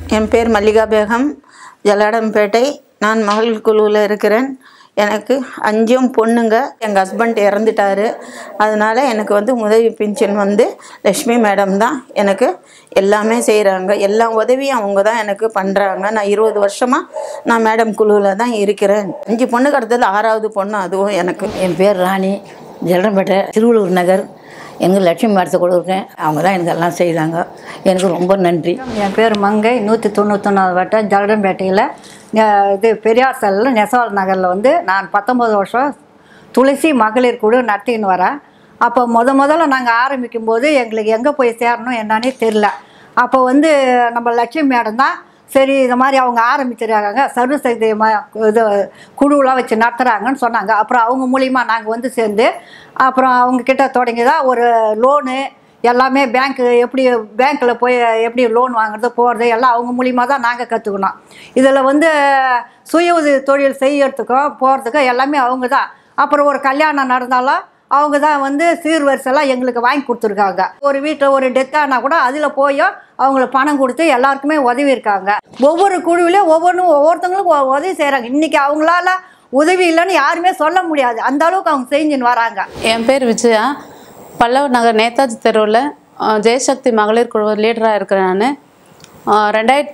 என் பேர் மல்லிகா பேகம், ஜல்லடம்பேட்டை. நான் மகளிர் குழுவில் இருக்கிறேன். எனக்கு 5 பொண்ணுங்க. எங்கள் ஹஸ்பண்ட் இறந்துட்டார். அதனால் எனக்கு உதவி பென்ஷன் லக்ஷ்மி மேடம் தான் எனக்கு எல்லாமே செய்கிறாங்க. எல்லா உதவியும் அவங்க தான் எனக்கு பண்ணுறாங்க. நான் 20 வருஷமாக நான் மேடம் குழுவில் தான் இருக்கிறேன். 5 பொண்ணு கடத்தது 6வது பொண்ணு அதுவும் எனக்கு. என் பேர் ராணி, ஜல்லடம்பேட்டை திருவள்ளூர் நகர். எங்கள் லட்சுமி மேடத்தை கூட இருக்கேன். அவங்க தான் எனக்கு எல்லாம் செய்கிறாங்க. எனக்கு ரொம்ப நன்றி. என் பேர் மங்கை, 191 வட்டம், ஜல்லடம்பேட்டையில் இது பெரியார் சாலையில் நெசவாள் நகரில் நான் 19 வருஷம் துளசி மகளிர் குழு நடத்தின்னு வரேன். அப்போ முதல்ல நாங்கள் ஆரம்பிக்கும் போது எங்களுக்கு எங்கே போய் சேரணும் என்னன்னே தெரில. அப்போ நம்ம லட்சுமி மேடம் தான் சரி இந்த மாதிரி அவங்க ஆரம்பிச்சிருக்காங்க, சர்வசக்தி இது குழுவெலாம் வச்சு நடத்துகிறாங்கன்னு சொன்னாங்க. அப்புறம் அவங்க மூலிமா நாங்கள் சேர்ந்து அப்புறம் அவங்கக்கிட்ட தொடங்கி தான் ஒரு லோனு எல்லாமே பேங்க்கில் போய் எப்படி லோன் வாங்குறது போகிறது எல்லாம் அவங்க மூலிமா தான் நாங்கள் கற்றுக்கணும். இதில் சுய உதவி தொழில் செய்யறதுக்கும் போகிறதுக்கும் எல்லாமே அவங்க தான். அப்புறம் ஒரு கல்யாணம் நடந்தாலும் அவங்க தான் சீர்வரிசெல்லாம் எங்களுக்கு வாங்கி கொடுத்துருக்காங்க. ஒரு வீட்டில் ஒரு டெத் ஆனால் கூட அதில் போய் அவங்களுக்கு பணம் கொடுத்து எல்லாருக்குமே உதவி இருக்காங்க. ஒவ்வொரு குழுவிலையும் ஒவ்வொருத்தவங்களுக்கும் உதவி செய்கிறாங்க. இன்றைக்கி அவங்களால உதவி இல்லைன்னு யாருமே சொல்ல முடியாது, அந்த அளவுக்கு அவங்க செஞ்சுன்னு வராங்க. என் பேர் விஜயா, பல்லவர் நகர் நேதாஜி தெருவில் ஜெயசக்தி மகளிர் குழு லீடராக இருக்கிறேன். நான்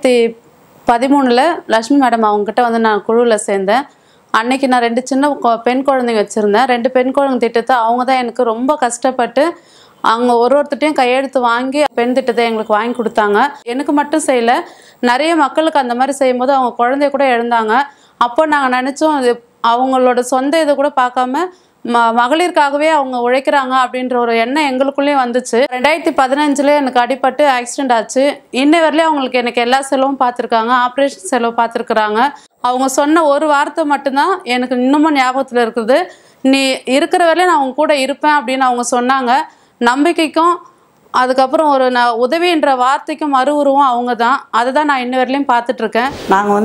2013 லக்ஷ்மி மேடம் அவங்ககிட்ட நான் குழுவில் சேர்ந்தேன். அன்றைக்கி நான் 2 சின்ன பெண் குழந்தைங்க வச்சுருந்தேன். 2 பெண் குழந்தை திட்டத்தை அவங்க தான் எனக்கு ரொம்ப கஷ்டப்பட்டு அவங்க ஒருத்தட்டையும் கையெழுத்து வாங்கி பெண் திட்டத்தை எங்களுக்கு வாங்கி கொடுத்தாங்க. எனக்கு மட்டும் செய்யலை, நிறைய மக்களுக்கு அந்த மாதிரி செய்யும்போது அவங்க குழந்தைய கூட இழந்தாங்க. அப்போ நாங்கள் நினச்சோம் அது அவங்களோட சொந்த இதை கூட பார்க்காம மகளிருக்காகவே அவங்க உழைக்கிறாங்க அப்படின்ற ஒரு எண்ணம் எங்களுக்குள்ளேயும் வந்துச்சு. 2015 எனக்கு அடிபட்டு ஆக்சிடெண்ட் ஆச்சு. இன்ன வரலையும் அவங்களுக்கு எனக்கு எல்லா செலவும் பார்த்துருக்காங்க, ஆப்ரேஷன் செலவு பார்த்துருக்குறாங்க. அவங்க சொன்ன ஒரு வார்த்தை மட்டும்தான் எனக்கு இன்னமும் ஞாபகத்தில் இருக்குது. நீ இருக்கிற வரையிலும் நான் அவங்க கூட இருப்பேன் அப்படின்னு அவங்க சொன்னாங்க. நம்பிக்கைக்கும் அதுக்கப்புறம் ஒரு உதவின்ற வார்த்தைக்கும் மறு உருவம் அவங்க தான். அதை தான் நான் இன்ன வரையிலையும் பார்த்துட்ருக்கேன். நாங்கள்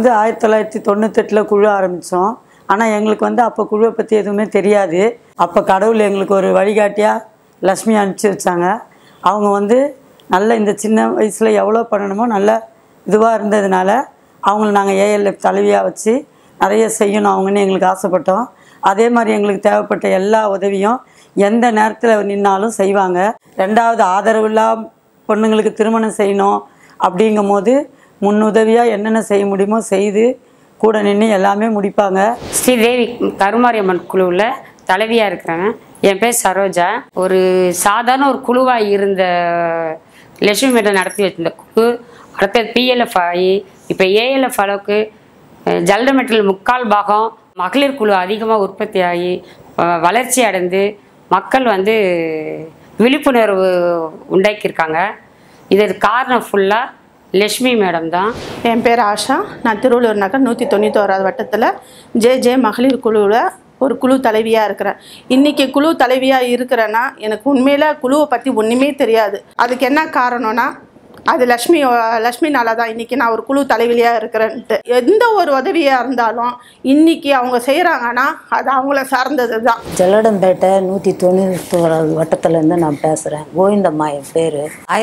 1998 குழு ஆரம்பித்தோம். ஆனால் எங்களுக்கு அப்போ குழுவை பற்றி எதுவுமே தெரியாது. அப்போ கடவுள் எங்களுக்கு ஒரு வழிகாட்டியாக லக்ஷ்மி அனுப்பிச்சி வச்சாங்க. அவங்க நல்ல இந்த சின்ன வயசில் எவ்வளோ பண்ணணுமோ நல்ல இதுவாக இருந்ததுனால அவங்கள நாங்கள் ஏஎல்எஃப் தலைவியாக வச்சு நிறைய செய்யணும் அவங்கன்னு எங்களுக்கு ஆசைப்பட்டோம். அதே மாதிரி எங்களுக்கு தேவைப்பட்ட எல்லா உதவியும் எந்த நேரத்தில் நின்னாலும் செய்வாங்க. 2வது ஆதரவில்லா பொண்ணுங்களுக்கு திருமணம் செய்யணும் அப்படிங்கும் போது முன்னுதவியாக என்னென்ன செய்ய முடியுமோ செய்து கூட நின்று எல்லாமே முடிப்பாங்க. ஸ்ரீதேவி கருமாரியம்மன் குழுவில் தலைவியாக இருக்கிறேன். என் பேர் சரோஜா. ஒரு சாதாரண ஒரு குழுவாக இருந்த லட்சுமி மேடம் நடத்தி வச்சிருந்த குழு அடுத்தது பிஎல்எஃப் ஆகி இப்போ ஏஎல்எஃப் அளவுக்கு ஜல்லடம்பேட்டில் 3/4 பாகம் மகளிர் குழு அதிகமாக உற்பத்தி ஆகி வளர்ச்சி அடைந்து மக்கள் விழிப்புணர்வு உண்டாக்கியிருக்காங்க. இதற்கு காரணம் ஃபுல்லாக லக்ஷ்மி மேடம் தான். என் பேர் ஆஷா, நான் திருவள்ளூர் நகர் 191 வட்டத்தில் ஜே மகளிர் குழுவில் ஒரு குழு தலைவியாக இருக்கிறேன். இன்றைக்கி குழு தலைவியாக இருக்கிறேன்னா எனக்கு உண்மையில் குழுவை பற்றி ஒன்றுமே தெரியாது. அதுக்கு என்ன காரணம்னா அது லக்ஷ்மினால தான் இன்றைக்கி நான் ஒரு குழு தலைவியாக இருக்கிறேன்ட்டு. எந்த ஒரு உதவியாக இருந்தாலும் இன்றைக்கி அவங்க செய்கிறாங்கன்னா அது அவங்கள சார்ந்தது தான். ஜல்லடம்பேட்டை 191 வட்டத்துலேருந்து நான் பேசுகிறேன். கோவிந்தம்மா என் பேர்.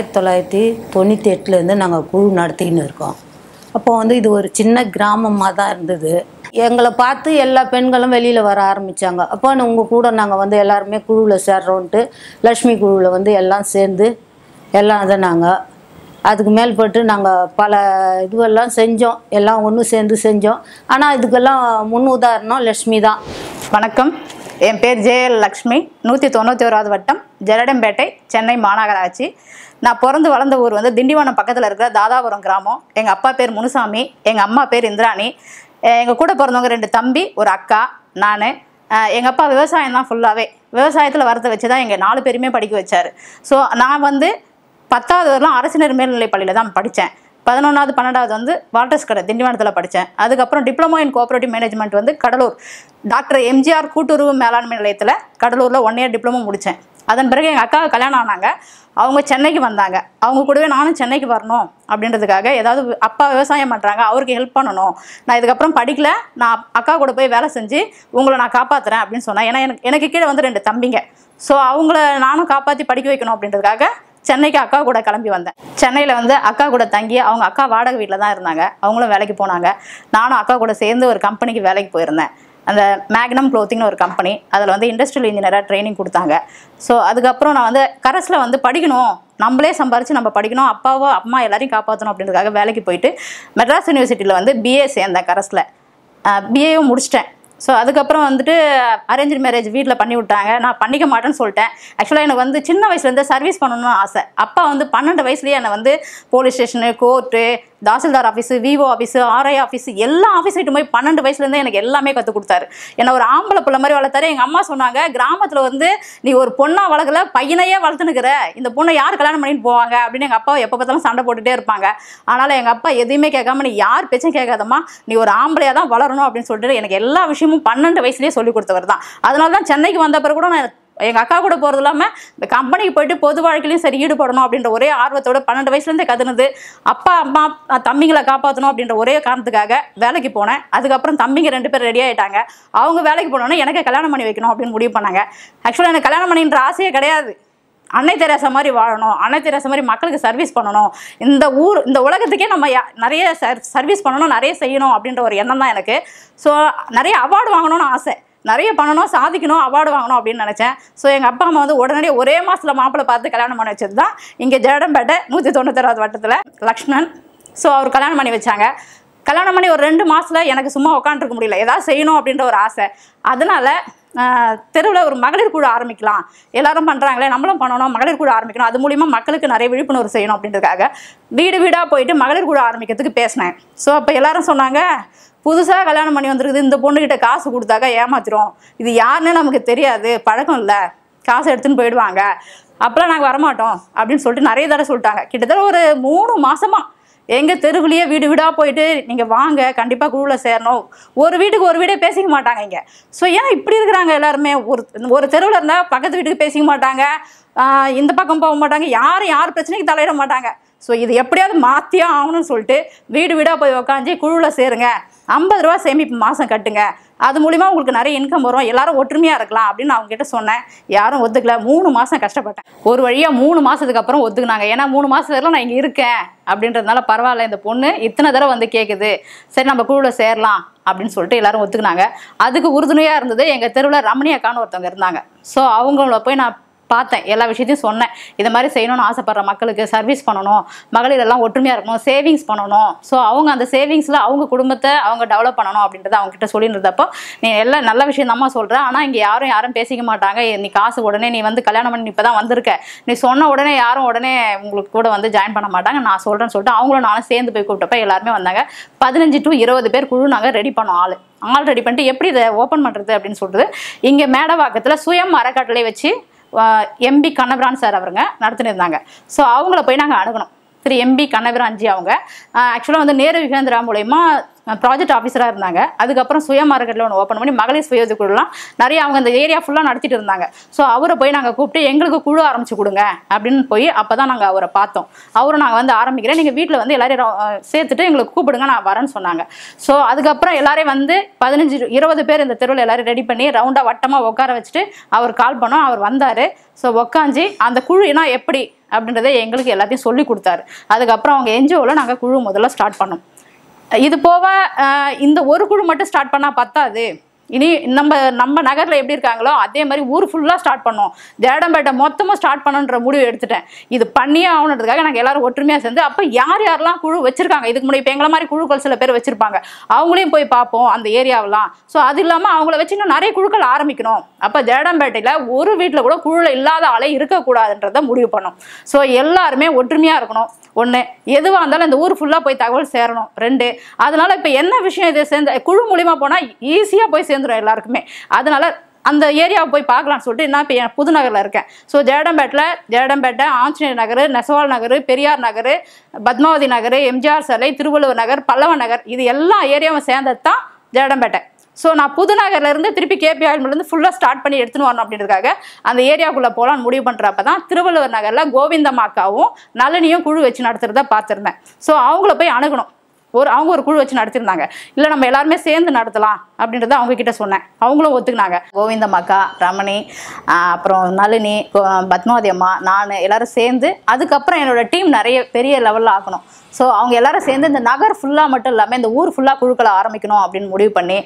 1998 நாங்கள் குழு நடத்தின்னு இருக்கோம். அப்போ இது ஒரு சின்ன கிராமமாக தான் இருந்தது. எங்களை பார்த்து எல்லா பெண்களும் வெளியில் வர ஆரம்பித்தாங்க. அப்போ உங்கள் கூட நாங்கள் எல்லாருமே குழுவில் சேர்றோன்ட்டு லக்ஷ்மி குழுவில் எல்லாம் சேர்ந்து எல்லாம் அதை நாங்கள் அதுக்கு மேல்பட்டு நாங்கள் பல இதுவெல்லாம் செஞ்சோம். எல்லாம் ஒன்று சேர்ந்து செஞ்சோம். ஆனால் இதுக்கெல்லாம் முன் உதாரணம் லக்ஷ்மி தான். வணக்கம், என் பேர் ஜேஎல் லக்ஷ்மி, 191 வட்டம், ஜல்லடம்பேட்டை, சென்னை மாநகராட்சி. நான் பிறந்து வளர்ந்த ஊர் திண்டிவனம் பக்கத்தில் இருக்கிற தாதாபுரம் கிராமம். எங்கள் அப்பா பேர் முனுசாமி, எங்கள் அம்மா பேர் இந்திராணி. எங்கள் கூட பிறந்தவங்க 2 தம்பி, ஒரு அக்கா, நான். எங்கள் அப்பா விவசாயம் தான் ஃபுல்லாகவே. விவசாயத்தில் வரத்தை வச்சு தான் எங்கள் 4 பேருமே படிக்க வச்சார். ஸோ நான் 10வது வரலாம் அரசு மேல்நிலைப் பள்ளியில் தான் படித்தேன். 11வது 12வது வால்டர்ஸ் கடை திண்டிவனத்தில் படித்தேன். அதுக்கப்புறம் diploma in cooperative management Cuddalore doctor MGR கூட்டுறவு மேலாண்மை நிலையத்தில் கடலூரில் 1 இயர் டிப்ளமோ முடித்தேன். அதன் பிறகு எங்கள் அக்காவுக்கு கல்யாணம் ஆனாங்க. அவங்க சென்னைக்கு வந்தாங்க. அவங்க கூடவே நானும் சென்னைக்கு வரணும் அப்படின்றதுக்காக ஏதாவது அப்பா விவசாயம் பண்ணுறாங்க, அவருக்கு ஹெல்ப் பண்ணணும், நான் இதுக்கப்புறம் படிக்கல, நான் அக்கா கூட போய் வேலை செஞ்சு உங்களை நான் காப்பாற்றுறேன் அப்படின்னு சொன்னேன். ஏன்னா எனக்கு கீழே 2 தம்பிங்க. ஸோ அவங்கள நானும் காப்பாற்றி படிக்க வைக்கணும் அப்படின்றதுக்காக சென்னைக்கு அக்கா கூட கிளம்பி வந்தேன். சென்னையில் வந்து அக்கா கூட தங்கி அவங்க அக்கா வாடகை வீட்டில் தான் இருந்தாங்க. அவங்களும் வேலைக்கு போனாங்க. நானும் அக்கா கூட சேர்ந்து ஒரு கம்பெனிக்கு வேலைக்கு போயிருந்தேன். அந்த மேக்னம் க்ளோத்திங்னு ஒரு கம்பெனி. அதில் வந்து இண்டஸ்ட்ரியல் இன்ஜினியராக ட்ரைனிங் கொடுத்தாங்க. ஸோ அதுக்கப்புறம் நான் வந்து கரஸில் வந்து படிக்கணும், நம்மளே சம்பாரித்து நம்ம படிக்கணும், அப்பாவோ அம்மா எல்லாரையும் காப்பாற்றணும் அப்படின்றதுக்காக வேலைக்கு போயிட்டு மெட்ராஸ் யூனிவர்சிட்டியில் வந்து பிஏ சேர்ந்தேன். கரஸில் பிஏவும் முடிச்சிட்டேன். ஸோ அதுக்கப்புறம் வந்துட்டு அரேஞ்ச் மேரேஜ் வீட்டில் பண்ணி விட்டாங்க. நான் பண்ணிக்க மாட்டேன்னு சொல்லிட்டேன். ஆக்சுவலாக எனக்கு வந்து சின்ன வயசுலேருந்து சர்வீஸ் பண்ணணும்னு ஆசை. அப்பா வந்து 12 வயசுலேயே என்னை வந்து police station, court, tahsildar office, விவோ ஆஃபீஸு, ஆர்ஐ ஆஃபீஸு எல்லா ஆஃபீஸிட்டு போய் 12 வயசுலேருந்தே எனக்கு எல்லாமே கற்றுக் கொடுத்தாரு. என்னை ஒரு ஆம்பளை பிள்ளை மாதிரி வளர்த்தாரு. எங்கள் அம்மா சொன்னாங்க, கிராமத்தில் வந்து நீ ஒரு பொண்ணாக வளர்க்கல, பையனையே வளர்த்துனுக்கிற, இந்த பொண்ணை யார் கல்யாணம் பண்ணிட்டு போவாங்க அப்படின்னு எங்கள் அப்பா எப்போ பார்த்தாலும் சண்டை போட்டுகிட்டே இருப்பாங்க. அதனால் எங்கள் அப்பா எதுவுமே கேட்காம, நீ யார் பேச்சும் கேட்காதம்மா, நீ ஒரு ஆம்பளையாக தான் வளரணும் அப்படின்னு சொல்லிட்டு எனக்கு எல்லா விஷயமும் 12 வயசுலேயே சொல்லி கொடுத்தவர் தான். அதனால தான் சென்னைக்கு வந்த பிறகு கூட நான் எங்கள் அக்கா கூட போகிறது இல்லாமல் இந்த கம்பெனிக்கு போயிட்டு பொது வாழ்க்கையிலையும் சரி ஈடுபடணும் அப்படின்ற ஒரே ஆர்வத்தோட 12 வயசுலேருந்தே கற்றுனது. அப்பா அம்மா தம்பிங்களை காப்பாற்றணும் அப்படின்ற ஒரே காரணத்துக்காக வேலைக்கு போனேன். அதுக்கப்புறம் தம்பிங்க 2 பேர் ரெடி ஆகிட்டாங்க. அவங்க வேலைக்கு போனோன்னே எனக்கு கல்யாணம் பண்ணி வைக்கணும் அப்படின்னு முடிவு பண்ணாங்க. ஆக்சுவலாக எனக்கு கல்யாணம் பண்ணின்ற ஆசையே கிடையாது. அன்னை தெரசா மாதிரி வாழணும், அன்னை தெரசா மாதிரி மக்களுக்கு சர்வீஸ் பண்ணணும், இந்த உலகத்துக்கே நம்ம நிறைய சர்வீஸ் பண்ணணும், நிறைய செய்யணும் அப்படின்ற ஒரு எண்ணம் தான் எனக்கு. ஸோ நிறைய அவார்டு வாங்கணும்னு ஆசை, நிறைய பண்ணணும், சாதிக்கணும், அவார்டு வாங்கணும் அப்படின்னு நினச்சேன். ஸோ எங்கள் அப்பா அம்மா வந்து உடனடியே ஒரே மாதத்தில் மாப்பிள்ளை பார்த்து கல்யாணம் பண்ணி வச்சது தான் இங்கே ஜல்லடம்பேட்டை 196வது வட்டத்தில் லக்ஷ்மணன். ஸோ அவர் கல்யாணம் பண்ணி வச்சாங்க. கல்யாணம் பண்ணி ஒரு 2 மாதத்தில் எனக்கு சும்மா உட்காந்துருக்க முடியல, ஏதாவது செய்யணும் அப்படின்ற ஒரு ஆசை. அதனால் தெருவில் ஒரு மகளிர் குழு ஆரம்பிக்கலாம், எல்லாரும் பண்ணுறாங்களே நம்மளும் பண்ணணும், மகளிர் குழு ஆரம்பிக்கணும், அது மூலிமா மக்களுக்கு நிறைய விழிப்புணர்வு செய்யணும் அப்படின்றதுக்காக வீடு வீடாக போயிட்டு மகளிர் குழு ஆரம்பிக்கிறதுக்கு பேசினேன். ஸோ அப்போ எல்லாரும் சொன்னாங்க, புதுசாக கல்யாணம் பண்ணி வந்துருக்குது, இந்த பொண்ணுக்கிட்ட காசு கொடுத்தாக்கா ஏமாத்திரும், இது யாருன்னு நமக்கு தெரியாது, பழக்கம் இல்லை, காசு எடுத்துன்னு போயிடுவாங்க, அப்போலாம் நாங்கள் வரமாட்டோம் அப்படின்னு சொல்லிட்டு நிறைய தடவை சொல்லிட்டாங்க. கிட்டத்தட்ட ஒரு 3 மாதமாக எங்கள் தெருவுலேயே வீடு வீடாக போயிட்டு நீங்கள் வாங்க, கண்டிப்பாக குழுவில் சேரணும், ஒரு வீட்டுக்கு ஒரு வீடே பேசிக்க மாட்டாங்க இங்கே. ஸோ ஏன் இப்படி இருக்கிறாங்க எல்லாருமே, ஒரு தெருவில் இருந்தால் பக்கத்து வீட்டுக்கு பேசிக்க மாட்டாங்க, இந்த பக்கம் போக மாட்டாங்க, யார் பிரச்சனைக்கு தலையிட மாட்டாங்க. ஸோ இது எப்படியாவது மாற்றியே ஆகணும்னு சொல்லிட்டு வீடு வீடாக போய் உக்காந்து குழுவில் சேருங்க, 50 ரூபா சேமிப்பு மாதம் கட்டுங்க, அது மூலிமா உங்களுக்கு நிறைய இன்கம் வரும், எல்லாரும் ஒற்றுமையாக இருக்கலாம் அப்படின்னு அவங்க கிட்ட சொன்னேன். யாரும் ஒத்துக்கல. 3 மாதம் கஷ்டப்பட்டேன். ஒரு வழியாக 3 மாதத்துக்கு அப்புறம் ஒத்துக்குனாங்க. ஏன்னா 3 மாதத்துல நான் இங்கே இருக்கேன் அப்படின்றதுனால பரவாயில்ல, இந்த பொண்ணு இத்தனை தடவை வந்து கேட்குது, சரி நம்ம குழுவில் சேரலாம் அப்படின்னு சொல்லிட்டு எல்லாரும் ஒத்துக்குனாங்க. அதுக்கு உறுதுணையாக இருந்தது எங்கள் தெருவில் ரமணி அக்கான்னு ஒருத்தவங்க இருந்தாங்க. ஸோ அவங்கள போய் நான் பார்த்தேன், எல்லா விஷயத்தையும் சொன்னேன். இதை மாதிரி செய்யணும்னு ஆசைப்படுற மக்களுக்கு சர்வீஸ் பண்ணணும், மகளிர் எல்லாம் ஒற்றுமையாக இருக்கணும், சேவிங்ஸ் பண்ணணும். ஸோ அவங்க அந்த சேவிங்ஸில் அவங்க குடும்பத்தை அவங்க டெவலப் பண்ணணும் அப்படின்றத அவங்ககிட்ட சொல்லியிருந்தப்போ, நீ எல்லாம் நல்ல விஷயம் தான்மா சொல்கிறேன், ஆனால் இங்கே யாரும் பேசிக்க மாட்டாங்க, நீ காசு உடனே நீ வந்து கல்யாணம் பண்ணி இப்போ தான் வந்திருக்க, நீ சொன்ன உடனே யாரும் உடனே உங்களுக்கு கூட வந்து ஜாயின் பண்ண மாட்டாங்க, நான் சொல்கிறேன்னு சொல்லிட்டு அவங்களும் நானும் சேர்ந்து போய் கூப்பிட்டப்ப எல்லாருமே வந்தாங்க. 15 to 20 பேர் குழு நாங்கள் ரெடி பண்ணோம். ஆள் ரெடி பண்ணிட்டு எப்படி இதை ஓப்பன் பண்ணுறது அப்படின்னு சொல்லிட்டு இங்கே மேடவாக்கத்தில் சுயம் அறக்கட்டளை வச்சு எம்பி கண்ணபிரான் சார் அவருங்க நடத்தினிருந்தாங்க. ஸோ அவங்கள போய் நாங்கள் அணுகணும். திரு எம்பி கண்ணபிரான்ஜி அவங்க ஆக்சுவலாக வந்து நேரு விவேந்திரா மூலயமா ப்ராஜெக்ட் ஆஃபீஸராக இருந்தாங்க. அதுக்கப்புறம் சுயமார்க்கெட்டில் ஒன்று ஓப்பன் பண்ணி மகளிர் சுய குழுலாம் நிறைய அவங்க அந்த ஏரியா ஃபுல்லாக நடத்திட்டு இருந்தாங்க. ஸோ அவரை போய் நாங்கள் கூப்பிட்டு எங்களுக்கு குழு ஆரம்பிச்சு கொடுங்க அப்படின்னு போய் அப்போ தான் நாங்கள் அவரை பார்த்தோம். அவரை நாங்கள் வந்து ஆரம்பிக்கிறேன், நீங்கள் வீட்டில் வந்து எல்லாரையும் சேர்த்துட்டு எங்களுக்கு கூப்பிடுங்க, நான் வரேன்னு சொன்னாங்க. ஸோ அதுக்கப்புறம் எல்லாரையும் வந்து 15-20 பேர் இந்த தெருவில் எல்லாரும் ரெடி பண்ணி ரவுண்டாக வட்டமாக உட்கார வச்சுட்டு அவர் கால் பண்ணோம். அவர் வந்தார். ஸோ உக்காஞ்சி அந்த குழுனா எப்படி அப்படின்றத எங்களுக்கு எல்லாத்தையும் சொல்லி கொடுத்தாரு. அதுக்கப்புறம் அவங்க என்ஜிஓவில் நாங்கள் குழு முதல்ல ஸ்டார்ட் பண்ணோம். இது போக இந்த ஒரு குழு மட்டும் ஸ்டார்ட் பண்ணால் பத்தாது, இனி நம்ம நகரில் எப்படி இருக்காங்களோ அதே மாதிரி ஊர் ஃபுல்லாக ஸ்டார்ட் பண்ணோம். ஜல்லடம்பேட்டை மொத்தமாக ஸ்டார்ட் பண்ணணுன்ற முடிவு எடுத்துட்டேன். இது பண்ணியே ஆகணுன்றதுக்காக நாங்கள் எல்லாரும் ஒற்றுமையாக சேர்ந்து அப்போ யாரெல்லாம் குழு வச்சிருக்காங்க, இதுக்கு முன்னாடி இப்போ எங்களை மாதிரி குழுக்கள் சில பேர் வச்சிருப்பாங்க, அவங்களையும் போய் பார்ப்போம் அந்த ஏரியாவெலாம். ஸோ அது இல்லாமல் அவங்கள வச்சு இன்னும் நிறைய குழுக்கள் ஆரம்பிக்கணும். அப்போ ஜல்லடம்பேட்டையில் ஒரு வீட்டில் கூட குழுவில் இல்லாத ஆளே இருக்கக்கூடாதுன்றதை முடிவு பண்ணோம். ஸோ எல்லாருமே ஒற்றுமையாக இருக்கணும். 1, எதுவாக இருந்தாலும் இந்த ஊர் ஃபுல்லாக போய் தகவல் சேரணும். 2, அதனால இப்போ என்ன விஷயம் இது சேர்ந்த குழு மூலிமா போனால் ஈஸியாக போய் சேர்ந்துடும் எல்லாருக்குமே. அதனால அந்த ஏரியாவை போய் பார்க்கலான்னு சொல்லிட்டு நான் இப்போ புதுநகரில் இருக்கேன். ஸோ ஜல்லடம்பேட்டை, ஆஞ்சநேயர் நகர், நெசவால் நகர், பெரியார் நகர், பத்மாவதி நகர், எம்ஜிஆர் சாலை, திருவள்ளுவர் நகர், பல்லவ நகர், இது எல்லா ஏரியாவும் சேர்ந்தது தான் ஜல்லடம்பேட்டை. ஸோ நான் புதுநகர்லேருந்து திருப்பி கேபிஆர்லேருந்து ஃபுல்லாக ஸ்டார்ட் பண்ணி எடுத்துன்னு வரணும் அப்படின்றதுக்காக அந்த ஏரியாவுக்குள்ளே போகலான்னு முடிவு பண்ணுறப்ப தான் திருவள்ளுவர் நகரில் கோவிந்தம்மாக்காவும் நளினியும் குழு வச்சு நடத்துகிறத பார்த்துருந்தேன். ஸோ அவங்கள போய் அணுகணும். அவங்க ஒரு குழு வச்சு நடத்திருந்தாங்க. இல்லை நம்ம எல்லாருமே சேர்ந்து நடத்தலாம் அப்படின்றத அவங்க கிட்ட சொன்னேன். அவங்களும் ஒத்துக்கினாங்க. கோவிந்தம்மாக்கா, ரமணி, அப்புறம் நளினி, பத்மாவதி அம்மா, நான் எல்லாரும் சேர்ந்து அதுக்கப்புறம் என்னோட டீம் நிறைய பெரிய லெவலில் ஆக்கணும். ஸோ அவங்க எல்லாரும் சேர்ந்து இந்த நகர் ஃபுல்லாக மட்டும் இல்லாமல் இந்த ஊர் ஃபுல்லாக குழுக்களை ஆரம்பிக்கணும் அப்படின்னு முடிவு பண்ணி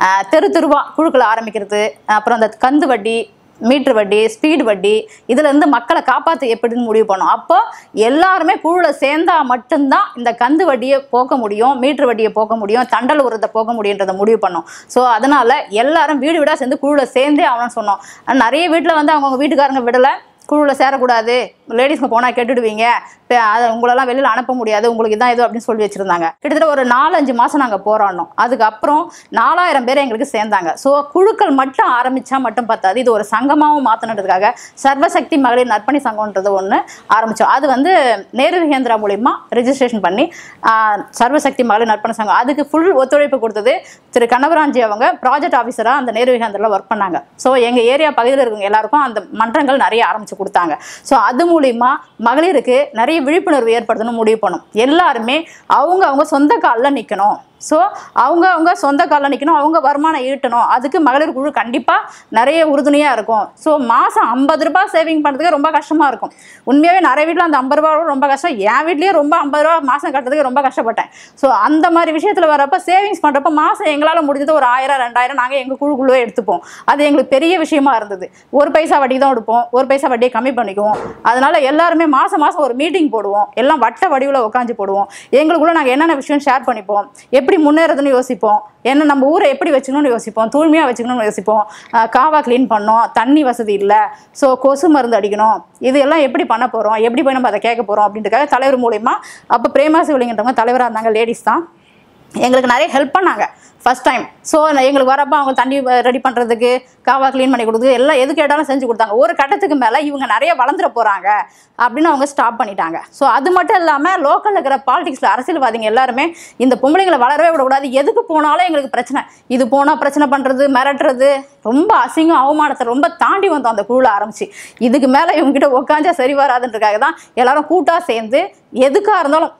தெருவா குழுக்களை ஆரம்பிக்கிறது. அப்புறம் அந்த கந்து வட்டி, மீட்ரு வட்டி, ஸ்பீடு வட்டி, இதுலேருந்து மக்களை காப்பாற்ற எப்படின்னு முடிவு பண்ணோம். அப்போ எல்லாருமே குழுவில் சேர்ந்தால் மட்டும்தான் இந்த கந்து வட்டியை போக்க முடியும், மீட்ரு வட்டியை போக்க முடியும், தண்டல் உரத்தை போக்க முடியுன்றதை முடிவு பண்ணோம். ஸோ அதனால் எல்லாரும் வீடு வீடாக சேர்ந்து குழுவில் சேர்ந்தே அவனு சொன்னோம். நிறைய வீட்டில் வந்து அவங்கவுங்க வீட்டுக்காரங்க விடலை, குழுவில் சேரக்கூடாது, லேடிஸ்க்கு போனால் கெட்டுடுவீங்க, அதை உங்களெல்லாம் வெளியில் அனுப்ப முடியாது, உங்களுக்கு இதான் இது அப்படின்னு சொல்லி வச்சுருந்தாங்க. கிட்டத்தட்ட ஒரு 4-5 மாதம் நாங்கள் போராடினோம். அதுக்கப்புறம் 4000 பேர் எங்களுக்கு சேர்ந்தாங்க. ஸோ குழுக்கள் மட்டும் ஆரம்பித்தா மட்டும் பத்தாது, இது ஒரு சங்கமாகவும் மாற்றணுன்றதுக்காக சர்வசக்தி மகளிர் நற்பணி சங்கம்ன்றது ஒன்று ஆரம்பித்தோம். அது வந்து நேரு கேந்திரா மூலிமா ரெஜிஸ்ட்ரேஷன் பண்ணி சர்வசக்தி மகளிர் நற்பணி சங்கம் அதுக்கு ஃபுல் ஒத்துழைப்பு கொடுத்தது திரு கனவராஞ்சி. அவங்க ப்ராஜெக்ட் ஆஃபீஸராக அந்த நேரு கேந்திராவில் ஒர்க் பண்ணாங்க. ஸோ எங்கள் ஏரியா பகுதியில் இருக்கவங்க எல்லாருக்கும் அந்த மன்றங்கள் நிறைய ஆரம்பித்து கொடுத்தாங்க. ஸோ அது மூலிமா மகளிருக்கு நிறைய விழிப்புணர்வு ஏற்படுத்தணும் முடிவு பண்ணும். எல்லாருமே அவங்க சொந்த காலில் நிற்கணும். ஸோ அவங்க சொந்த காலில் நிற்கணும், அவங்க வருமானம் ஈட்டணும். அதுக்கு மகளிர் குழு கண்டிப்பாக நிறைய உறுதுணையாக இருக்கும். ஸோ மாதம் 50 ரூபாய் சேவிங் பண்ணுறதுக்கு ரொம்ப கஷ்டமாக இருக்கும். உண்மையாகவே நிறைய வீட்டில் அந்த 50 ரூபா ரொம்ப கஷ்டம். என் வீட்லேயே ரொம்ப 50 ரூபா மாதம் கட்டுறதுக்கு ரொம்ப கஷ்டப்பட்டேன். ஸோ அந்த மாதிரி விஷயத்தில் வரப்போ சேவிங்ஸ் பண்ணுறப்ப மாதம் எங்களால் முடிஞ்சது ஒரு 1000-2000 நாங்கள் எங்கள் குழுக்குள்ளே எடுத்துப்போம். அது எங்களுக்கு பெரிய விஷயமா இருந்தது. 1 பைசா வட்டி தான் எடுப்போம், 1 பைசா வட்டியை கம்மி பண்ணிக்குவோம். அதனால் எல்லாருமே மாதம் ஒரு மீட்டிங் போடுவோம், எல்லாம் வட்ட வடிவில் உட்காந்து போடுவோம். எங்களுக்குள்ளே நாங்கள் என்னென்ன விஷயம் ஷேர் பண்ணிப்போம், எப்படி முன்னேறதுன்னு யோசிப்போம், என்ன நம்ம ஊரை எப்படி வச்சுக்கணும்னு யோசிப்போம், தூய்மையாக வச்சுக்கணும்னு யோசிப்போம். காவா க்ளீன் பண்ணோம், தண்ணி வசதி இல்லை, ஸோ கொசு மருந்து அடிக்கணும், இது எல்லாம் எப்படி பண்ண போகிறோம், எப்படி போய் நம்ம அதை கேட்க போகிறோம் அப்படின்றதுக்காக தலைவர் மூலயமா அப்போ பிரேமா சிவலிங்கன்றவங்க தலைவராக இருந்தாங்க, லேடிஸ் தான், எங்களுக்கு நிறைய ஹெல்ப் பண்ணாங்க ஃபஸ்ட் டைம். ஸோ எங்களுக்கு வரப்போ அவங்க தண்ணி ரெடி பண்ணுறதுக்கு, காவா க்ளீன் பண்ணி கொடுத்து எல்லாம் எது கேட்டாலும் செஞ்சு கொடுத்தாங்க. ஒரு கட்டத்துக்கு மேலே இவங்க நிறைய வளர்ந்துட போகிறாங்க அப்படின்னு அவங்க ஸ்டாப் பண்ணிட்டாங்க. ஸோ அது மட்டும் இல்லாமல் லோக்கலில் இருக்கிற பாலிடிக்ஸில் அரசியல்வாதிங்க எல்லாருமே இந்த பொம்பளைங்களை வளரவே விடக்கூடாது, எதுக்கு போனாலும் எங்களுக்கு பிரச்சனை, இது போனால் பிரச்சனை பண்ணுறது, மிரட்டுறது, ரொம்ப அசிங்கம் அவமானத்தை ரொம்ப தாண்டி வந்தோம் அந்த குழுவில் ஆரம்பிச்சு. இதுக்கு மேலே இவங்ககிட்ட உட்காந்தா சரி வராதுன்றதுக்காக தான் எல்லாரும் கூட்டாக சேர்ந்து எதுக்காக இருந்தாலும்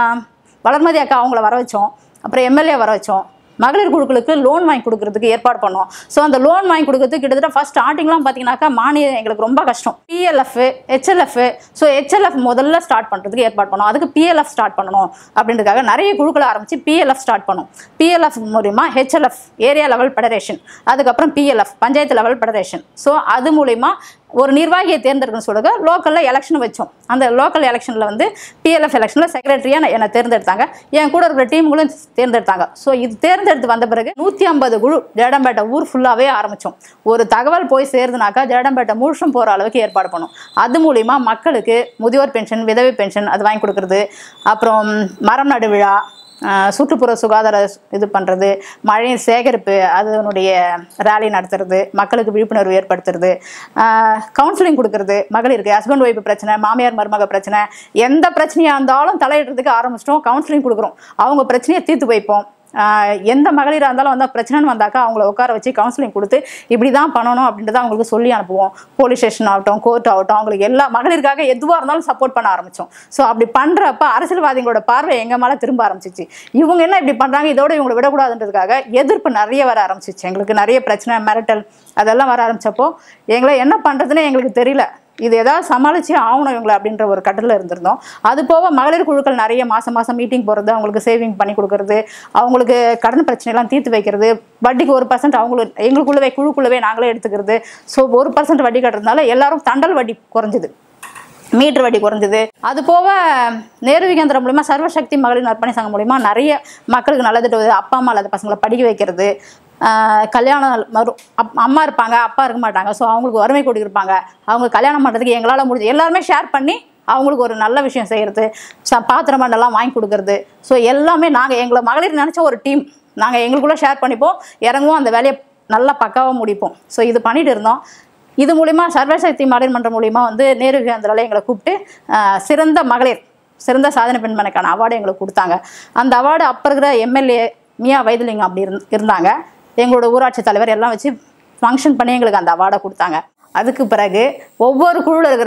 வளர்மதி அக்கா அவங்கள வர வச்சோம். அப்புறம் எம்எல்ஏ வர வச்சோம். மகளிர் குழுக்களுக்கு லோன் வாங்கி கொடுக்கறதுக்கு ஏற்பாடு பண்ணோம். ஸோ அந்த லோன் வாங்கி கொடுக்கறதுக்கு கிட்டத்தட்ட ஃபர்ஸ்ட் ஸ்டார்டிங்லாம் பார்த்தீங்கன்னாக்கா மானியம் எங்களுக்கு ரொம்ப கஷ்டம். PLF, HLF, ஸோ HLF முதல்ல ஸ்டார்ட் பண்ணுறதுக்கு ஏற்பாடு பண்ணோம். அதுக்கு PLF ஸ்டார்ட் பண்ணணும் அப்படின்றதுக்காக நிறைய குழுக்களை ஆரம்பித்து PLF ஸ்டார்ட் பண்ணோம். PLF மூலிமா HLF ஏரியா லெவல் ஃபெடரேஷன், அதுக்கப்புறம் PLF panchayat level federation. So அது மூலிமா ஒரு நிர்வாகியை தேர்ந்தெடுக்கணும்னு சொல்லுங்க லோக்கலில் எலெக்ஷன் வச்சோம். அந்த லோக்கல் எலெக்ஷனில் வந்து PLF எலெக்ஷனில் செக்ரட்டரியாக என்னை தேர்ந்தெடுத்தாங்க, என் கூட இருக்கிற டீமுகளும் தேர்ந்தெடுத்தாங்க. ஸோ இது தேர்ந்தெடுத்து வந்த பிறகு 150 குழு ஜல்லடம்பேட்டை ஊர் ஃபுல்லாகவே ஆரம்பித்தோம். ஒரு தகவல் போய் சேருதுனாக்கா ஜல்லடம்பேட்டை முழுசும் போகிற அளவுக்கு ஏற்பாடு பண்ணோம். அது மூலிமா மக்களுக்கு முதியோர் பென்ஷன், விதவை பென்ஷன் அது வாங்கி கொடுக்குறது, அப்புறம் மரம் நடு விழா, சுற்றுப்புற சுகாதார இது பண்ணுறது, மழை சேகரிப்பு அதனுடைய ரேலி நடத்துறது, மக்களுக்கு விழிப்புணர்வு ஏற்படுத்துறது, கவுன்சிலிங் கொடுக்கறது, மகளிருக்கு ஹஸ்பண்ட் ஒய்ஃப் பிரச்சனை, மாமியார் மருமக பிரச்சனை, எந்த பிரச்சனையாக இருந்தாலும் தலையிடுறதுக்கு ஆரம்பிச்சிட்டோம். கவுன்சிலிங் கொடுக்குறோம், அவங்க பிரச்சனையை தீர்த்து வைப்போம். எந்த மகளிராக இருந்தாலும் வந்தால் பிரச்சனைன்னு வந்தாக்கா அவங்கள உட்கார வச்சு கவுன்சிலிங் கொடுத்து இப்படி தான் பண்ணணும் அப்படின்றத அவங்களுக்கு சொல்லி அனுப்புவோம். போலீஸ் ஸ்டேஷன் ஆகட்டும், கோர்ட் ஆகட்டும், அவங்களுக்கு எல்லா மகளிருக்காக எதுவாக இருந்தாலும் சப்போர்ட் பண்ண ஆரம்பித்தோம். ஸோ அப்படி பண்ணுறப்ப அரசியல்வாதிகளோட பார்வை எங்கள் மேலே திரும்ப ஆரம்பிச்சிச்சு. இவங்க என்ன இப்படி பண்ணுறாங்க, இதோட இவங்களை விடக்கூடாதுன்றதுக்காக எதிர்ப்பு நிறைய வர ஆரம்பிச்சிச்சு. எங்களுக்கு நிறைய பிரச்சனை, மிரட்டல் அதெல்லாம் வர ஆரம்பித்தப்போ எங்களை என்ன பண்ணுறதுன்னு எங்களுக்கு தெரியல. இது ஏதாவது சமாளிச்சே ஆகணும் இவங்களை அப்படின்ற ஒரு கட்டத்தில் இருந்திருந்தோம். அது போக மகளிர் குழுக்கள் நிறைய மாதம் மீட்டிங் போகிறது, அவங்களுக்கு சேவிங் பண்ணி கொடுக்கறது, அவங்களுக்கு கடன் பிரச்சனைலாம் தீர்த்து வைக்கிறது, வட்டிக்கு 1% அவங்களுக்கு எங்களுக்குள்ளவே குழுக்குள்ளவே நாங்களே எடுத்துக்கிறது. ஸோ 1% வட்டி கட்டுறதுனால எல்லாரும் தண்டல் வட்டி குறைஞ்சிது, மீட்டர் வட்டி குறைஞ்சது. அது போக நேரு கேந்திரம் மூலிமா சர்வசக்தி மகளிர் நற்பணி சங்கம் மூலிமா நிறைய மக்களுக்கு நல்லது, அப்பா அம்மா இல்லாத பசங்களை படிக்க வைக்கிறது, கல்யாணம் அம்மா இருப்பாங்க அப்பா இருக்க மாட்டாங்க, ஸோ அவங்களுக்கு வறுமை கொடி இருப்பாங்க, அவங்க கல்யாணம் பண்ணுறதுக்கு எங்களால் முடிஞ்சு எல்லாருமே ஷேர் பண்ணி அவங்களுக்கு ஒரு நல்ல விஷயம் செய்கிறது, பாத்திரம் மண்டெல்லாம் வாங்கி கொடுக்கறது. ஸோ எல்லாமே நாங்கள் எங்களை மகளிர் நினச்ச ஒரு டீம், நாங்கள் எங்களுக்குள்ளே ஷேர் பண்ணிப்போம், இறங்குவோம், அந்த வேலையை நல்லா பக்காவாக முடிப்போம். ஸோ இது பண்ணிட்டு இருந்தோம். இது மூலிமா சர்வசக்தி மகளிர் மன்றம் மூலிமா வந்து நேரு கேந்திரால எங்களை கூப்பிட்டு சிறந்த மகளிர், சிறந்த சாதனை பெண்மணிக்கான அவார்டு எங்களுக்கு கொடுத்தாங்க. அந்த அவார்டு அப்போ இருக்கிற எம்எல்ஏ மியா வைத்திலிங்கம் அப்படி இருந்தாங்க. எங்களோட ஊராட்சி தலைவர் எல்லாம் வச்சு ஃபங்க்ஷன் பண்ணி எங்களுக்கு அந்த அவார்டை கொடுத்தாங்க. அதுக்கு பிறகு ஒவ்வொரு குழுவில் இருக்கிற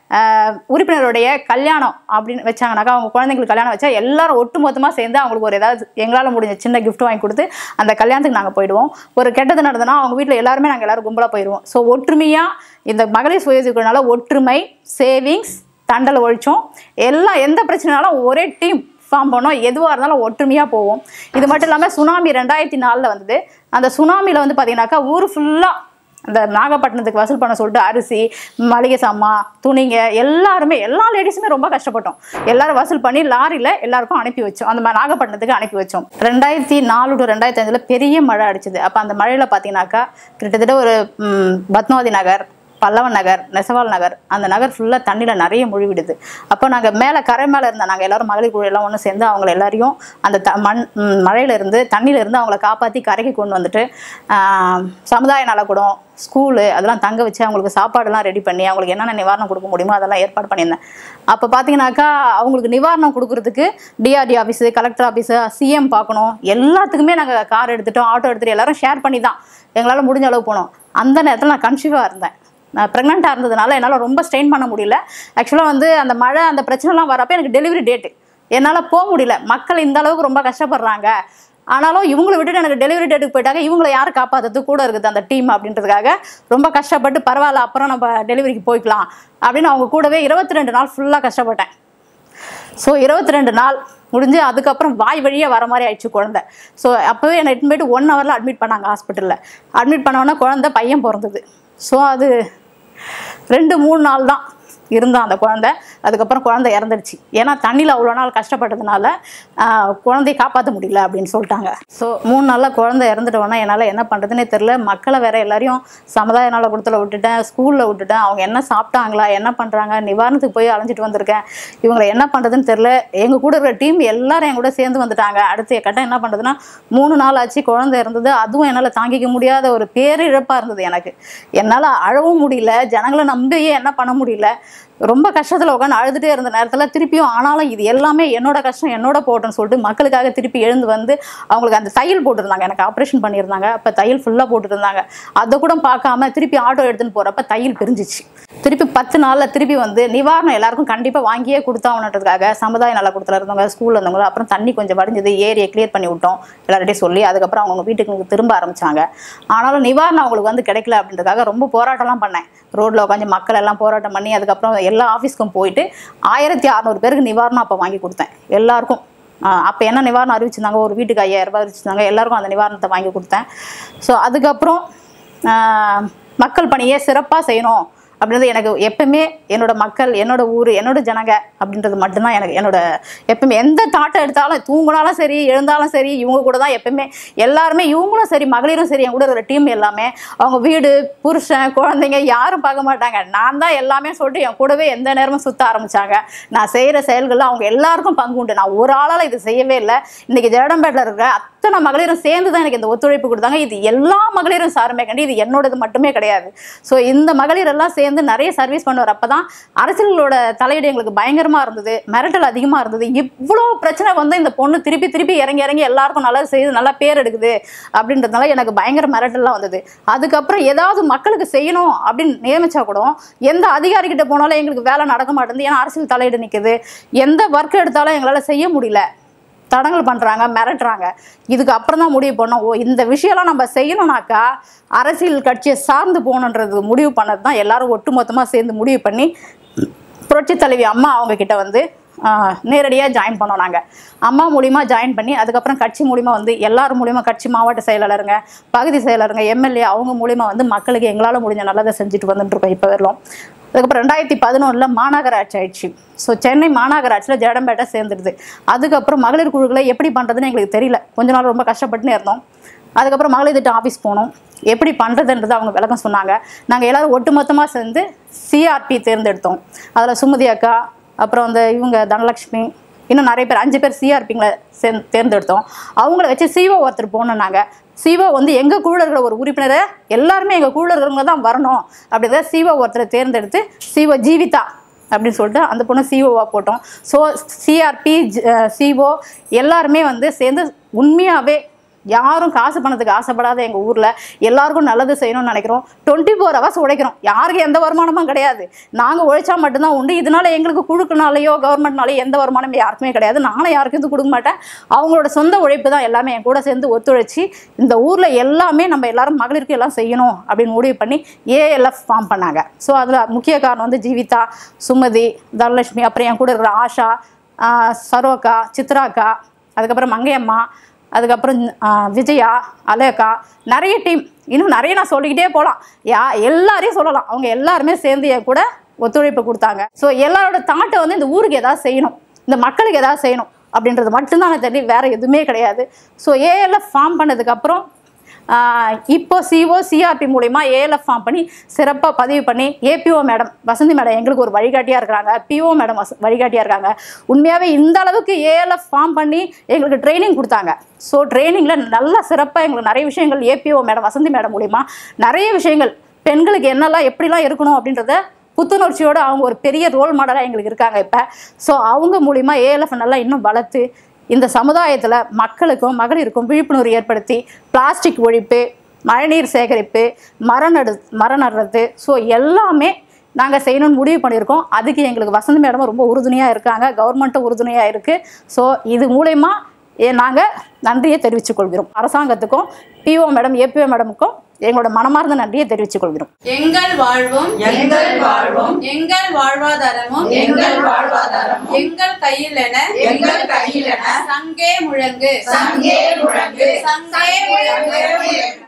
உறுப்பினருடைய கல்யாணம் அப்படின்னு வச்சாங்கனாக்கா, அவங்க குழந்தைங்களுக்கு கல்யாணம் வச்சா எல்லாரும் ஒட்டு மொத்தமாக சேர்ந்து அவங்களுக்கு ஒரு ஏதாவது எங்களால் முடிஞ்ச சின்ன கிஃப்ட் வாங்கி கொடுத்து அந்த கல்யாணத்துக்கு நாங்கள் போயிடுவோம். ஒரு கெட்டது நடந்ததுன்னா அவங்க வீட்டில் எல்லாருமே நாங்கள் எல்லோரும் கும்பலாக போயிடுவோம். ஸோ ஒற்றுமையாக இந்த மகளிர் சுய உதவிக்குழுனால ஒற்றுமை, சேவிங்ஸ், தண்டல் ஒழிச்சோம். எல்லாம் எந்த பிரச்சனைனாலும் ஒரே டீம் ஃபார்ம் பண்ணோம். எதுவாக இருந்தாலும் ஒற்றுமையாக போவோம். இது மட்டும் இல்லாமல் சுனாமி 2004 வந்தது. அந்த சுனாமியில் வந்து பார்த்தீங்கன்னாக்கா ஊர் ஃபுல்லாக அந்த நாகப்பட்டினத்துக்கு வசூல் பண்ண சொல்லிட்டு அரிசி, மளிகை சாமான், துணிங்க எல்லாருமே எல்லா லேடிஸுமே ரொம்ப கஷ்டப்பட்டோம். எல்லாரும் வசூல் பண்ணி லாரியில் எல்லாருக்கும் அனுப்பி வச்சோம். அந்த நாகப்பட்டினத்துக்கு அனுப்பி வச்சோம். 2004 to 2005 பெரிய மழை அடிச்சது. அப்போ அந்த மழையில் பார்த்தீங்கன்னாக்கா கிட்டத்தட்ட ஒரு பத்மாவதி நகர், பல்லவன் நகர், நெசவால் நகர், அந்த நகர் ஃபுல்லாக தண்ணியில் நிறைய முழுவிடுது. அப்போ நாங்கள் மேலே கரை மேலே இருந்தால் நாங்கள் எல்லோரும் மகளிர் குழு எல்லாம் ஒன்று சேர்ந்து அவங்கள எல்லாரையும் அந்த மழையிலேருந்து தண்ணியிலேருந்து அவங்கள காப்பாற்றி கரைக்கு கொண்டு வந்துட்டு சமுதாய நலக்கூடம், ஸ்கூலு அதெல்லாம் தங்க வச்சு அவங்களுக்கு சாப்பாடுலாம் ரெடி பண்ணி அவங்களுக்கு என்னென்ன நிவாரணம் கொடுக்க முடியுமோ அதெல்லாம் ஏற்பாடு பண்ணியிருந்தேன். அப்போ பார்த்தீங்கன்னாக்கா அவங்களுக்கு நிவாரணம் கொடுக்குறதுக்கு DRD office, collector office, CM பார்க்கணும், எல்லாத்துக்குமே நாங்கள் கார் எடுத்துகிட்டோம், ஆட்டோ எடுத்துகிட்டு எல்லோரும் ஷேர் பண்ணி தான் எங்களால் முடிஞ்ச அளவு போனோம். அந்த நேரத்தில் நான் கன்சீவாக இருந்தேன். நான் ப்ரெக்னெண்ட்டாக இருந்ததுனால என்னால் ரொம்ப ஸ்ட்ரெயின் பண்ண முடியல. ஆக்சுவலாக வந்து அந்த மழை அந்த பிரச்சனைலாம் வரப்போ எனக்கு டெலிவரி டேட்டு என்னால் போக முடியல. மக்கள் இந்த அளவுக்கு ரொம்ப கஷ்டப்படுறாங்க. ஆனாலும் இவங்களை விட்டுட்டு எனக்கு டெலிவரி டேட்டுக்கு போயிட்டாங்க. இவங்களை யார் காப்பாற்றுறது கூட இருக்குது அந்த டீம் அப்படின்றதுக்காக ரொம்ப கஷ்டப்பட்டு பரவாயில்ல அப்புறம் நம்ம டெலிவரிக்கு போய்க்கலாம் அப்படின்னு அவங்க கூடவே 22 நாள் ஃபுல்லாக கஷ்டப்பட்டேன். ஸோ 22 நாள் முடிஞ்சு அதுக்கப்புறம் வாய் வழியாக வர மாதிரி ஆயிடுச்சு குழந்தை. ஸோ அப்போவே என்னை இட்டுன்னு போயிட்டு 1 ஹவரில் அட்மிட் பண்ணாங்க ஹாஸ்பிட்டலில். அட்மிட் பண்ணோன்னா குழந்தை பையன் பிறந்தது. ஸோ அது 2-3 நாள் தான் இருந்தான் அந்த குழந்தை. அதுக்கப்புறம் குழந்தை இறந்துடுச்சு. ஏன்னா தண்ணியில் அவ்வளோ நாள் கஷ்டப்பட்டதுனால குழந்தைய காப்பாற்ற முடியல அப்படின்னு சொல்லிட்டாங்க. ஸோ 3 நாளில் குழந்தை இறந்துட்டோன்னா என்னால் என்ன பண்ணுறதுனே தெரில. மக்களை வேறு எல்லாரையும் சமுதாய நலக்கூடத்தில் விட்டுட்டேன், ஸ்கூலில் விட்டுட்டேன். அவங்க என்ன சாப்பிட்டாங்களா, என்ன பண்ணுறாங்க, நிவாரணத்துக்கு போய் அலைஞ்சிட்டு வந்திருக்கேன். இவங்களை என்ன பண்ணுறதுன்னு தெரில. எங்கள் கூட இருக்கிற டீம் எல்லாரும் என் கூட சேர்ந்து வந்துட்டாங்க. அடுத்த கட்டம் என்ன பண்ணுறதுன்னா 3 நாள் ஆச்சு குழந்தை இருந்தது. அதுவும் என்னால் தாங்கிக்க முடியாத ஒரு பேரிழப்பாக இருந்தது எனக்கு. என்னால் அழவும் முடியல, ஜனங்களை நம்பியே என்ன பண்ண முடியல. ரொம்ப கஷ்டத்தில் உட்காந்து அழுதுகிட்டே இருந்த நேரத்தில் திருப்பியும் ஆனாலும் இது எல்லாமே என்னோட கஷ்டம் என்னோட போட்டோன்னு சொல்லிட்டு மக்களுக்காக திருப்பி எழுந்து வந்து அவங்களுக்கு அந்த தையல் போட்டுருந்தாங்க. எனக்கு ஆப்ரேஷன் பண்ணியிருந்தாங்க. அப்போ தையல் ஃபுல்லாக போட்டுருந்தாங்க. அதை கூட பார்க்காம திருப்பி ஆட்டோ எடுத்துன்னு போகிறப்ப தையல் பிரிஞ்சிச்சு. திருப்பி 10 நாளில் திருப்பி வந்து நிவாரணம் எல்லாருக்கும் கண்டிப்பாக வாங்கியே கொடுத்தாங்கன்றதுக்காக சமுதாய நலக்கூடத்தில் இருந்தவங்க, ஸ்கூலில் இருந்தவங்க, அப்புறம் தண்ணி கொஞ்சம் வடிஞ்சது, ஏரியை கிளியர் பண்ணி விட்டோம் எல்லார்ட்டையும் சொல்லி. அதுக்கப்புறம் அவங்க வீட்டுக்கு திரும்ப ஆரம்பித்தாங்க. ஆனாலும் நிவாரணம் அவங்களுக்கு வந்து கிடைக்கல அப்படின்றதுக்காக ரொம்ப போராட்டம்லாம் பண்ணேன். ரோட்டில் உட்காந்து மக்கள் எல்லாம் போராட்டம் பண்ணி அதுக்கப்புறம் எல்லா ஆஃபீஸ்க்கும் போயிட்டு 1600 பேருக்கு நிவாரணம் அப்போ வாங்கி கொடுத்தேன் எல்லாருக்கும். அப்போ என்ன நிவாரணம் அறிவிச்சிருந்தாங்க, ஒரு வீட்டுக்கு 5000 ரூபாய் அறிவிச்சிருந்தாங்க. எல்லாருக்கும் அந்த நிவாரணத்தை வாங்கி கொடுத்தேன். ஸோ அதுக்கப்புறம் மக்கள் பணியை சிறப்பாக செய்யணும் அப்படின்றது எனக்கு எப்பவுமே என்னோட மக்கள், என்னோட ஊர், என்னோட ஜனங்க அப்படின்றது மட்டும்தான் எனக்கு என்னோட எப்பவுமே. எந்த தாட்டை எடுத்தாலும் தூங்கினாலும் சரி எழுந்தாலும் சரி இவங்க கூட தான் எப்பவுமே. எல்லாருமே இவங்களும் சரி மகளிரும் சரி என் கூட இருக்கிற டீம் எல்லாமே அவங்க வீடு, புருஷன், குழந்தைங்க யாரும் பார்க்க மாட்டாங்க. நான் தான் எல்லாமே சொல்லிட்டு என் கூடவே எந்த நேரமும் சுற்ற ஆரம்பித்தாங்க. நான் செய்கிற செயல்களில் அவங்க எல்லாருக்கும் பங்கு உண்டு. நான் ஒரு ஆளால் இது செய்யவே இல்லை. இன்றைக்கி ஜல்லடம்பேட்டில் இருக்கிற அத்தனை மகளிரும் சேர்ந்து தான் எனக்கு இந்த ஒத்துழைப்பு கொடுத்தாங்க. இது எல்லா மகளிரும் சாருமே கண்டி, இது என்னோடது மட்டுமே கிடையாது. ஸோ இந்த மகளிர் எல்லாம் சேர்ந்து நிறைய சர்வீஸ் பண்ணுவார். அப்போ தான் அரசியலோட தலையீடு எங்களுக்கு பயங்கரமாக இருந்தது, மிரட்டல் அதிகமாக இருந்தது. இவ்வளோ பிரச்சனை வந்து இந்த பொண்ணு திருப்பி திருப்பி இறங்கி எல்லாருக்கும் நல்லா செய்து நல்லா பேர் எடுக்குது அப்படின்றதுனால எனக்கு பயங்கர மிரட்டல்லாம் வந்தது. அதுக்கப்புறம் ஏதாவது மக்களுக்கு செய்யணும் அப்படின்னு நியமிச்சா கூட எந்த அதிகாரிகிட்ட போனாலும் எங்களுக்கு வேலை நடக்க மாட்டேங்குது. ஏன்னா அரசியல் தலையீடு நிற்குது. எந்த ஒர்க் எடுத்தாலும் எங்களால் செய்ய முடியல. தடங்கல் பண்ணுறாங்க, மிரட்டுறாங்க. இதுக்கு அப்புறம் தான் முடிவு பண்ணோம், இந்த விஷயம்லாம் நம்ம செய்யணும்னாக்கா அரசியல் கட்சியை சார்ந்து போகணுன்றது முடிவு பண்ணது தான் எல்லாரும் ஒட்டுமொத்தமாக சேர்ந்து முடிவு பண்ணி புரட்சி தலைவி அம்மா அவங்கக்கிட்ட வந்து நேரடியாக ஜாயின் பண்ணோம். நாங்கள் அம்மா மூலிமா ஜாயின் பண்ணி அதுக்கப்புறம் கட்சி மூலிமா வந்து எல்லாரும் மூலிமா கட்சி மாவட்ட செயலாளருங்க, பகுதி செயலாளருங்க, எம்எல்ஏ அவங்க மூலிமா வந்து மக்களுக்கு எங்களால் முடிஞ்ச நல்லதை செஞ்சுட்டு வந்துட்டுருக்கோம் இப்போ வரலாம். அதுக்கப்புறம் 2011 மாநகராட்சி ஆயிடுச்சு. ஸோ சென்னை மாநகராட்சியில் ஜல்லடம்பேட்டை சேர்ந்துடுது. அதுக்கப்புறம் மகளிர் குழுக்களை எப்படி பண்ணுறதுன்னு எங்களுக்கு தெரியல. கொஞ்ச நாள் ரொம்ப கஷ்டப்பட்டுன்னு இருந்தோம். அதுக்கப்புறம் மகளிர் திட்டம் ஆஃபீஸ் போனோம். எப்படி பண்ணுறதுன்றது அவங்க விளக்கம் சொன்னாங்க. நாங்கள் எல்லோரும் ஒட்டுமொத்தமாக சேர்ந்து சிஆர்பி தேர்ந்தெடுத்தோம். அதில் சுமதி அக்கா, அப்புறம் அந்த இவங்க தனலட்சுமி, இன்னும் நிறைய பேர் 5 பேர் சிஆர்பிங்களை தேர்ந்தெடுத்தோம். அவங்கள வச்சு சிஓ ஒருத்தர் போனோம். நாங்கள் சிஓ வந்து எங்கள் குழுவில் இருக்கிற ஒரு உறுப்பினரை எல்லாருமே எங்கள் குழுவில் இருக்கிறவங்க தான் வரணும் அப்படிங்கிறத சிஓ ஒருத்தரை தேர்ந்தெடுத்து சிஓ ஜீவிதா அப்படின்னு சொல்லிட்டு அந்த பொண்ணு சிஓவாக போட்டோம். ஸோ சிஆர்பி, சிஓ எல்லாருமே வந்து சேர்ந்து உண்மையாகவே யாரும் காசு பணத்துக்கு ஆசைப்படாத எங்கள் ஊரில் எல்லாருக்கும் நல்லது செய்யணும்னு நினைக்கிறோம். 24 hours உழைக்கிறோம். யாருக்கு எந்த வருமானமும் கிடையாது. நாங்கள் உழைச்சா மட்டும்தான் உண்டு. இதனால எங்களுக்கு குழுக்குனாலேயோ கவர்மெண்ட்னாலேயோ எந்த வருமானமும் யாருக்குமே கிடையாது. நானும் யாருக்கும் இது கொடுக்க மாட்டேன். அவங்களோட சொந்த உழைப்பு தான் எல்லாமே என் கூட சேர்ந்து ஒத்துழைச்சி இந்த ஊரில் எல்லாமே நம்ம எல்லாரும் மகளிருக்கு எல்லாம் செய்யணும் அப்படின்னு முடிவு பண்ணி ஏஎல்எஃப் ஃபார்ம் பண்ணாங்க. ஸோ அதில் முக்கிய காரணம் வந்து ஜீவிதா, சுமதி, தனலட்சுமி, அப்புறம் என் கூட இருக்கிற ஆஷா, சரோக்கா, சித்ராக்கா, அதுக்கப்புறம் மங்கையம்மா, அதுக்கப்புறம் விஜயா, அலேக்கா, நிறைய டீம், இன்னும் நிறைய நான் சொல்லிக்கிட்டே போகலாம். எல்லாரையும் சொல்லலாம். அவங்க எல்லாருமே சேர்ந்து என் கூட ஒத்துழைப்பு கொடுத்தாங்க. ஸோ எல்லாரோட தாட்டை வந்து இந்த ஊருக்கு எதாவது செய்யணும், இந்த மக்களுக்கு எதாவது செய்யணும் அப்படின்றது மட்டும்தான் எனக்கு தெரியும், வேறு எதுவுமே கிடையாது. ஸோ ஏஎல்எஃப் ஃபார்ம் பண்ணதுக்கப்புறம் இப்போ சிஓ சிஆர்பி மூலிமா ஏஎல்எஃப் ஃபார்ம் பண்ணி சிறப்பாக பதிவு பண்ணி ஏபிஓ மேடம் வசந்தி மேடம் எங்களுக்கு ஒரு வழிகாட்டியாக இருக்கிறாங்க. பிஓ மேடம் வழிகாட்டியாக இருக்காங்க. உண்மையாகவே இந்த அளவுக்கு ஏஎல்எஃப் ஃபார்ம் பண்ணி எங்களுக்கு ட்ரைனிங் கொடுத்தாங்க. ஸோ ட்ரைனிங்கில் நல்லா சிறப்பாக எங்களுக்கு நிறைய விஷயங்கள் ஏபிஓ மேடம் வசந்தி மேடம் மூலிமா நிறைய விஷயங்கள் பெண்களுக்கு என்னெல்லாம் எப்படிலாம் இருக்கணும் அப்படின்றத புத்துணர்ச்சியோடு அவங்க ஒரு பெரிய ரோல் மாடலாக எங்களுக்கு இருக்காங்க இப்போ. ஸோ அவங்க மூலிமா ஏஎல்எஃப் நல்லா இன்னும் வளர்த்து இந்த சமுதாயத்தில் மக்களுக்கும் மகளிருக்கும் விழிப்புணர்வு ஏற்படுத்தி பிளாஸ்டிக் ஒழிப்பு, மழைநீர் சேகரிப்பு, மரம் நடுறது, ஸோ எல்லாமே நாங்கள் செய்யணும்னு முடிவு பண்ணியிருக்கோம். அதுக்கு எங்களுக்கு வசந்தி மேடமும் ரொம்ப உறுதுணையாக இருக்காங்க, கவர்மெண்ட்டும் உறுதுணையாக இருக்குது. ஸோ இது மூலயமா நாங்கள் நன்றியை தெரிவித்துக் கொள்கிறோம். அரசாங்கத்துக்கும் பிஓ மேடம் ஏபிஓ மேடமுக்கும் எங்களோட மனமார்ந்த நன்றியை தெரிவித்துக் கொள்கிறோம். எங்கள் வாழ்வும் எங்கள் வாழ்வாதாரமும் எங்கள் கையில் என சங்கே முழங்கு